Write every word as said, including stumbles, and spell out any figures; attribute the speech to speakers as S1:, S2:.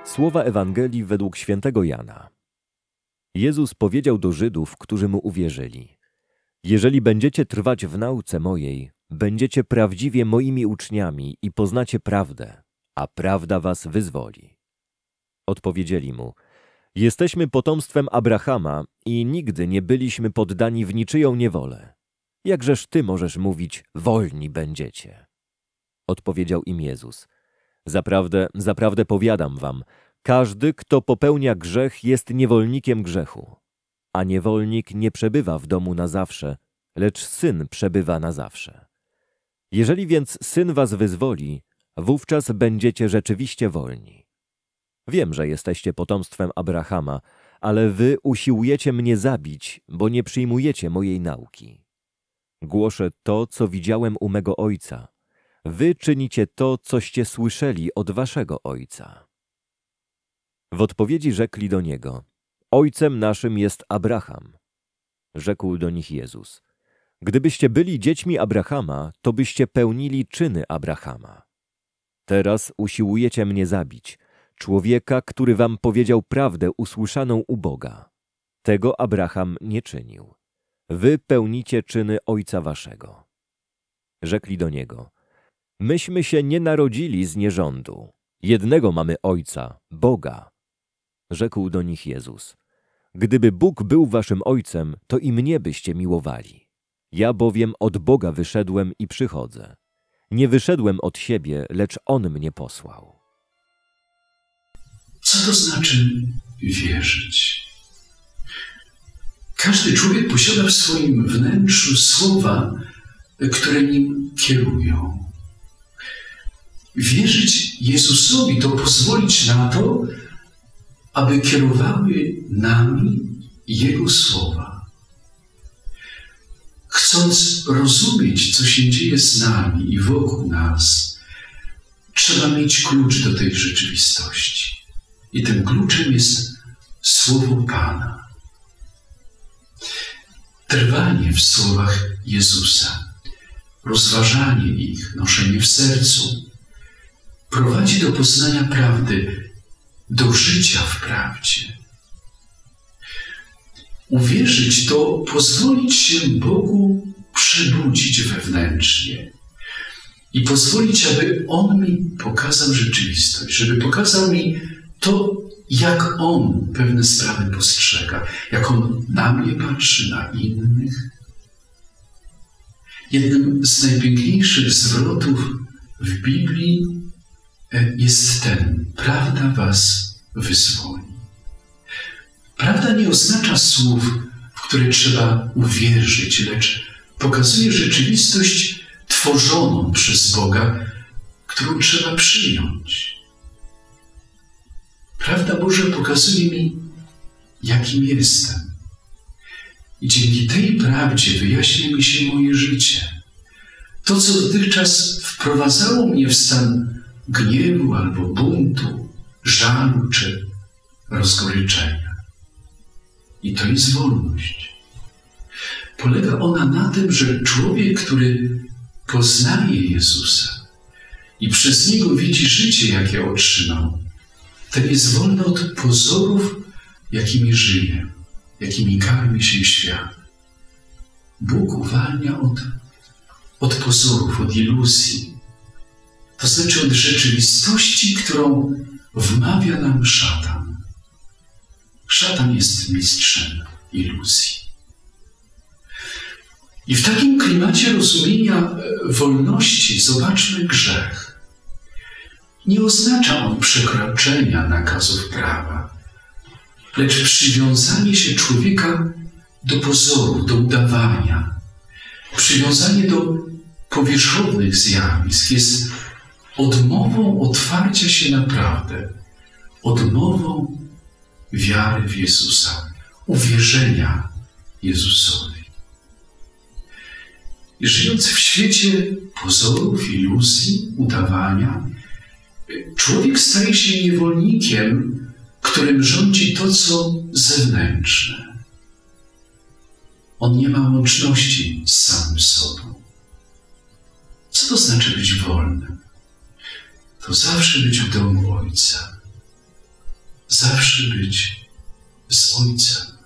S1: Słowa Ewangelii według świętego Jana. Jezus powiedział do Żydów, którzy mu uwierzyli: jeżeli będziecie trwać w nauce mojej, będziecie prawdziwie moimi uczniami i poznacie prawdę, a prawda was wyzwoli. Odpowiedzieli mu: jesteśmy potomstwem Abrahama i nigdy nie byliśmy poddani w niczyją niewolę. Jakżeż ty możesz mówić, wolni będziecie? Odpowiedział im Jezus: Zaprawdę, zaprawdę powiadam wam, każdy, kto popełnia grzech, jest niewolnikiem grzechu. A niewolnik nie przebywa w domu na zawsze, lecz Syn przebywa na zawsze. Jeżeli więc Syn was wyzwoli, wówczas będziecie rzeczywiście wolni. Wiem, że jesteście potomstwem Abrahama, ale wy usiłujecie mnie zabić, bo nie przyjmujecie mojej nauki. Głoszę to, co widziałem u mego Ojca. Wy czynicie to, coście słyszeli od waszego ojca. W odpowiedzi rzekli do niego: Ojcem naszym jest Abraham. Rzekł do nich Jezus: gdybyście byli dziećmi Abrahama, to byście pełnili czyny Abrahama. Teraz usiłujecie mnie zabić, człowieka, który wam powiedział prawdę usłyszaną u Boga. Tego Abraham nie czynił. Wy pełnicie czyny ojca waszego. Rzekli do niego: myśmy się nie narodzili z nierządu. Jednego mamy Ojca, Boga. Rzekł do nich Jezus: gdyby Bóg był waszym Ojcem, to i mnie byście miłowali. Ja bowiem od Boga wyszedłem i przychodzę. Nie wyszedłem od siebie, lecz On mnie posłał.
S2: Co to znaczy wierzyć? Każdy człowiek posiada w swoim wnętrzu słowa, które nim kierują. Wierzyć Jezusowi to pozwolić na to, aby kierowały nami Jego słowa. Chcąc rozumieć, co się dzieje z nami i wokół nas, trzeba mieć klucz do tej rzeczywistości. I tym kluczem jest Słowo Pana. Trwanie w słowach Jezusa, rozważanie ich, noszenie w sercu prowadzi do poznania prawdy, do życia w prawdzie. Uwierzyć to pozwolić się Bogu przebudzić wewnętrznie i pozwolić, aby On mi pokazał rzeczywistość, żeby pokazał mi to, jak On pewne sprawy postrzega, jak On na mnie patrzy, na innych. Jednym z najpiękniejszych zwrotów w Biblii jest ten: prawda was wyzwoli. Prawda nie oznacza słów, w które trzeba uwierzyć, lecz pokazuje rzeczywistość tworzoną przez Boga, którą trzeba przyjąć. Prawda Boża pokazuje mi, jakim jestem. I dzięki tej prawdzie wyjaśnia mi się moje życie. To, co dotychczas wprowadzało mnie w stan gniewu albo buntu, żalu czy rozgoryczenia. I to jest wolność. Polega ona na tym, że człowiek, który poznaje Jezusa i przez Niego widzi życie, jakie otrzymał, ten jest wolny od pozorów, jakimi żyje, jakimi karmi się świat. Bóg uwalnia od, od pozorów, od iluzji. To znaczy od rzeczywistości, którą wmawia nam szatan. Szatan jest mistrzem iluzji. I w takim klimacie rozumienia wolności zobaczmy grzech. Nie oznacza on przekroczenia nakazów prawa, lecz przywiązanie się człowieka do pozorów, do udawania. Przywiązanie do powierzchownych zjawisk jest odmową otwarcia się na prawdę, odmową wiary w Jezusa, uwierzenia Jezusowi. I żyjąc w świecie pozorów, iluzji, udawania, człowiek staje się niewolnikiem, którym rządzi to, co zewnętrzne. On nie ma łączności z samym sobą. Co to znaczy być wolnym? To zawsze być w domu Ojca. zawsze być z Ojcem.